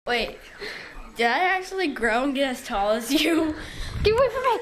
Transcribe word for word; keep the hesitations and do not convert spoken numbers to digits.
Wait, did I actually grow and get as tall as you? Get away from me!